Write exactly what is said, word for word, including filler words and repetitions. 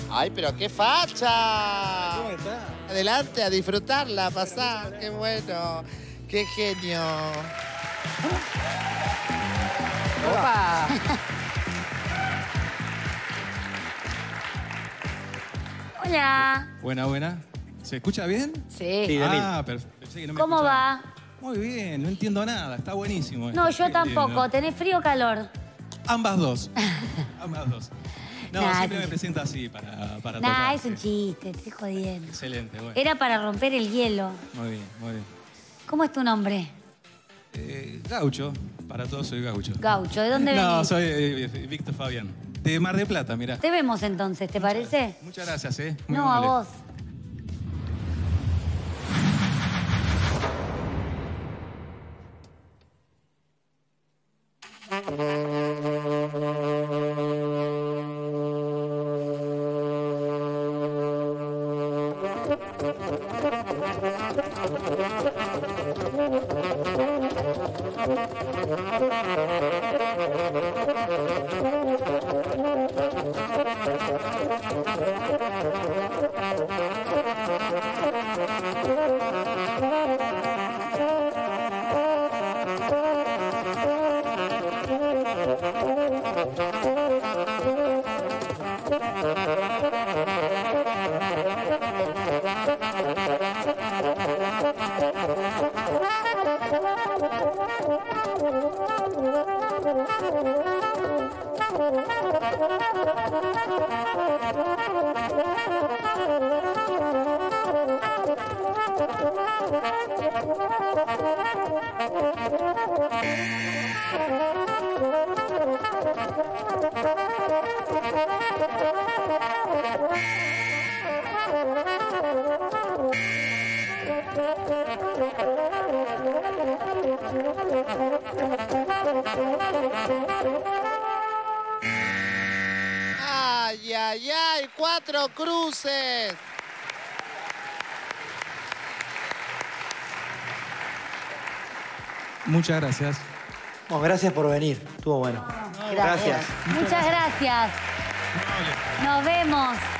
¡Ay, pero qué facha! ¿Cómo está? Adelante, a disfrutarla, a pasar. ¡Qué bueno! ¡Qué genio! ¡Opa! Hola. Buena, buena. ¿Se escucha bien? Sí. Sí, de mil. Ah, perfecto. Pensé que no me ¿Cómo escuchaba. va? Muy bien, no entiendo nada. Está buenísimo esto. No, yo Qué tampoco. lindo. ¿Tenés frío o calor? Ambas dos. Ambas dos. No, Nah, siempre es me un- presento así para, para Nah, tocar, es un sí. chiste, te estoy jodiendo. Excelente, bueno. Era para romper el hielo. Muy bien, muy bien. ¿Cómo es tu nombre? Eh, gaucho, para todos soy gaucho. Gaucho, ¿de dónde No, venís? soy eh, Víctor Fabián. De Mar de Plata, mirá. Te vemos entonces, ¿te parece? Muchas gracias, ¿eh? Muy No, a amable. vos. ¡Ay, ay, ay! ¡Cuatro cruces! Muchas gracias. Bueno, gracias por venir. Estuvo bueno. Gracias. Muchas gracias. Nos vemos.